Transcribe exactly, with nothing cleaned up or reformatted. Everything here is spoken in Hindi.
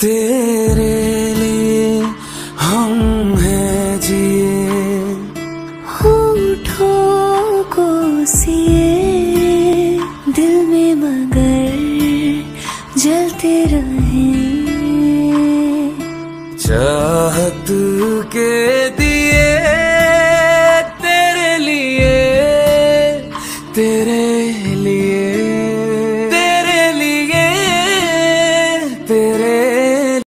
तेरे लिए हम हैं जिए, होठों को सिए दिल में मगर जलते रहे। चाहत के दिए तेरे लिए, तेरे